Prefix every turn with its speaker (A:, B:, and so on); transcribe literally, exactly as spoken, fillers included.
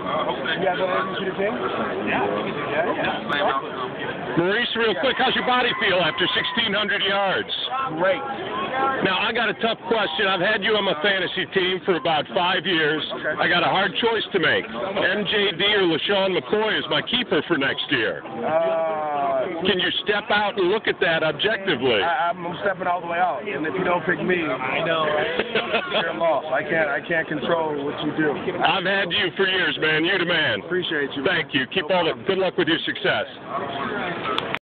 A: You guys want to see the team? Yeah. Yeah, yeah.
B: Maurice, real quick, how's your body feel after sixteen hundred yards?
A: Great.
B: Now, I got a tough question. I've had you on my fantasy team for about five years.
A: Okay.
B: I got a hard choice to make. M J D or LaShawn McCoy is my keeper for next year.
A: Uh,
B: Can you step out and look at that objectively?
A: I, I'm stepping all the way out, and if you don't pick me, I know you're lost. I can't. I can't control what you do.
B: I've had you for years, man. You're the man.
A: Appreciate you.
B: Thank you. Keep all the good luck with your success.